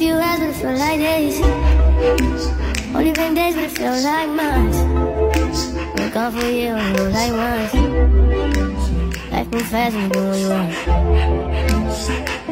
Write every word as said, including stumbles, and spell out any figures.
few hours, but it feels like days. Only been days, but it feels like months. Been gone for a year, only goes like once. Life moves fast when you do what you want.